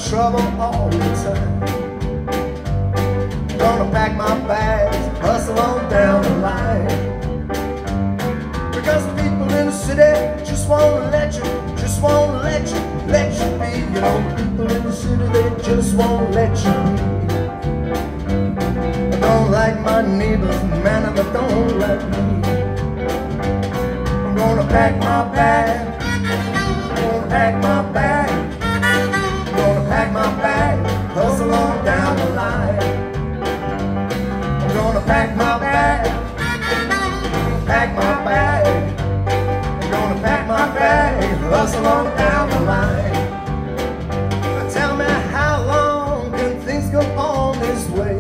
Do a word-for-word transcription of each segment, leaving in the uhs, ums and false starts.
trouble all the time. Gonna pack my bags, hustle on down the line. Because people in the city just won't let you, just won't let you, let you be. You know, people in the city, they just won't let you be. I don't like my neighbors, man, and I don't like me. I'm gonna pack my bag, I'm gonna pack my bag, I'm gonna pack my bag, hustle on down the line. I'm gonna pack my bag, pack my bag, I'm gonna pack my bag, hustle on down the line. Now tell me, how long can things go on this way?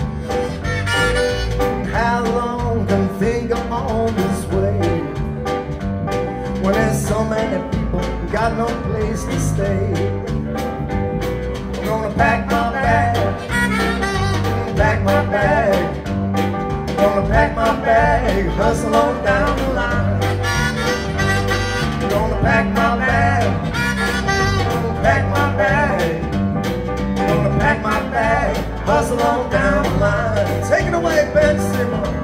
How long can things go on this way? When there's so many people who got no place to stay. I'm gonna pack my bag, pack my bag, I'm gonna pack my bag, hustle on down the line. I'm gonna pack my bag, pack my bag, I'm gonna pack my bag, hustle on down the line. Take it away, Ben Simmons.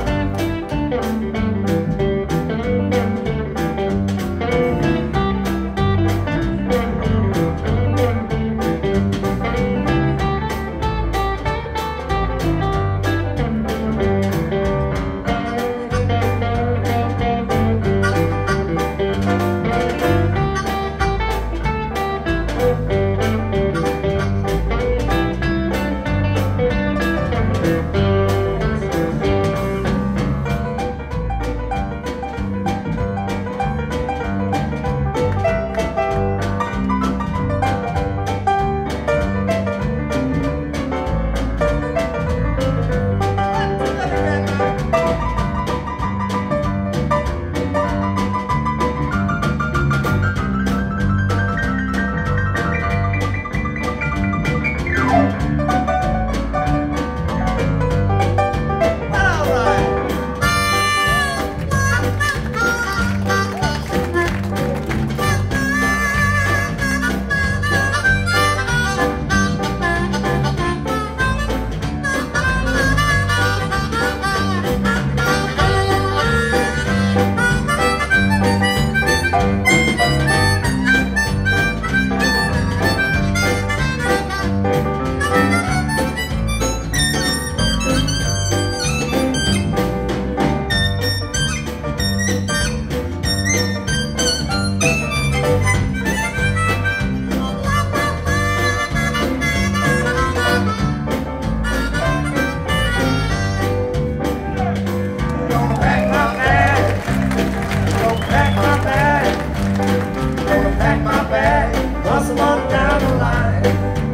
Hustle on down the line.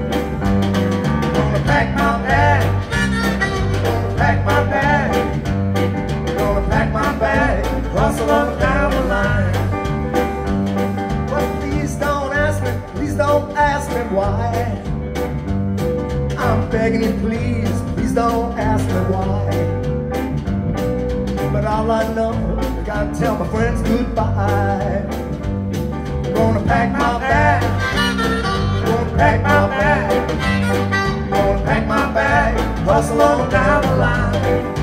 Gonna pack my bag, gonna pack my bag, gonna pack my bag, hustle on down the line. But please don't ask me, please don't ask me why. I'm begging you, please, please don't ask me why. But all I know, I gotta tell my friends goodbye. I'm gonna pack my bag, gonna pack my bag, gonna pack my bag, hustle on down the line.